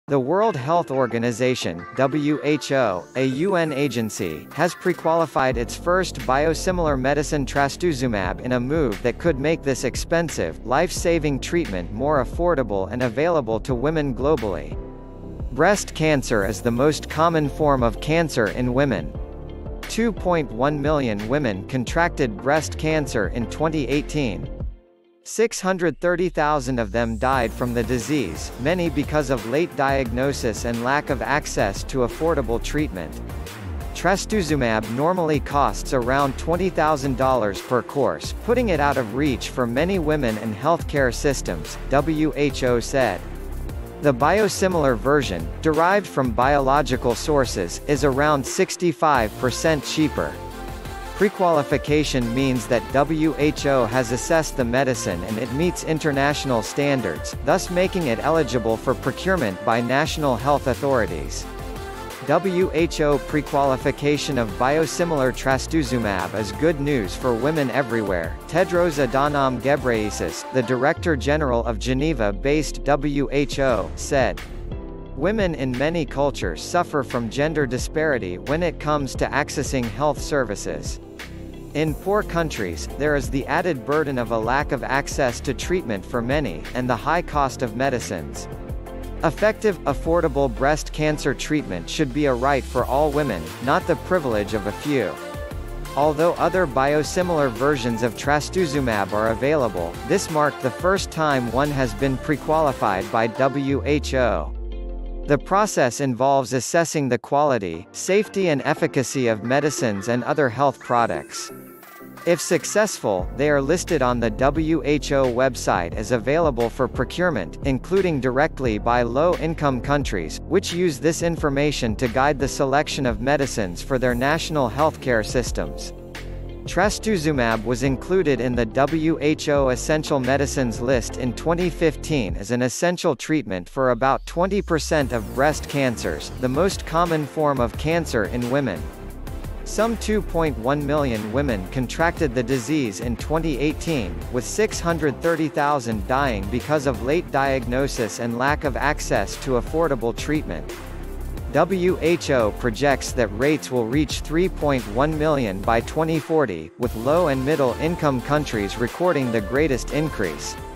The World Health Organization (WHO), a UN agency, has pre-qualified its first biosimilar medicine trastuzumab in a move that could make this expensive, life-saving treatment more affordable and available to women globally. Breast cancer is the most common form of cancer in women. 2.1 million women contracted breast cancer in 2018. 630,000 of them died from the disease, many because of late diagnosis and lack of access to affordable treatment. Trastuzumab normally costs around $20,000 per course, putting it out of reach for many women and healthcare systems, WHO said. The biosimilar version, derived from biological sources, is around 65% cheaper. Prequalification means that WHO has assessed the medicine and it meets international standards, thus making it eligible for procurement by national health authorities. WHO prequalification of biosimilar trastuzumab is good news for women everywhere, Tedros Adhanom Ghebreyesus, the Director General of Geneva-based WHO, said. Women in many cultures suffer from gender disparity when it comes to accessing health services. In poor countries, there is the added burden of a lack of access to treatment for many, and the high cost of medicines. Effective, affordable breast cancer treatment should be a right for all women, not the privilege of a few. Although other biosimilar versions of trastuzumab are available, this marked the first time one has been pre-qualified by WHO. The process involves assessing the quality, safety and efficacy of medicines and other health products. If successful, they are listed on the WHO website as available for procurement, including directly by low-income countries, which use this information to guide the selection of medicines for their national healthcare systems. Trastuzumab was included in the WHO Essential Medicines list in 2015 as an essential treatment for about 20% of breast cancers, the most common form of cancer in women. Some 2.1 million women contracted the disease in 2018, with 630,000 dying because of late diagnosis and lack of access to affordable treatment. WHO projects that rates will reach 3.1 million by 2040, with low and middle income countries recording the greatest increase.